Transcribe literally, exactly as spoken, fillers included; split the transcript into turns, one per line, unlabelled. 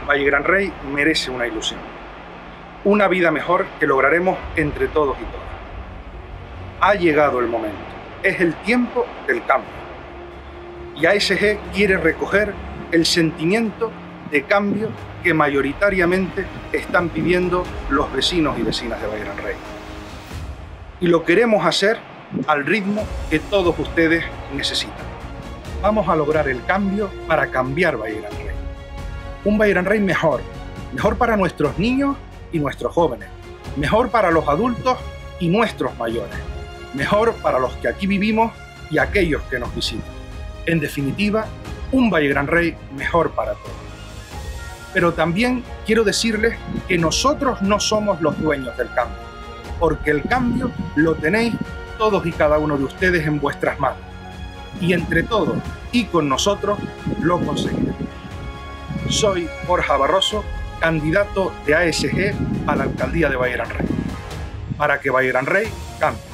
Valle Gran Rey merece una ilusión, una vida mejor que lograremos entre todos y todas. Ha llegado el momento, es el tiempo del cambio. Y A S G quiere recoger el sentimiento de cambio que mayoritariamente están pidiendo los vecinos y vecinas de Valle Gran Rey. Y lo queremos hacer al ritmo que todos ustedes necesitan. Vamos a lograr el cambio para cambiar Valle Gran Rey. Un Valle Gran Rey mejor, mejor para nuestros niños y nuestros jóvenes, mejor para los adultos y nuestros mayores, mejor para los que aquí vivimos y aquellos que nos visitan. En definitiva, un Valle Gran Rey mejor para todos. Pero también quiero decirles que nosotros no somos los dueños del cambio, porque el cambio lo tenéis todos y cada uno de ustedes en vuestras manos. Y entre todos y con nosotros lo conseguiremos. Soy Borja Barroso, candidato de A S G a la alcaldía de Valle Gran Rey, para que Valle Gran Rey cambie.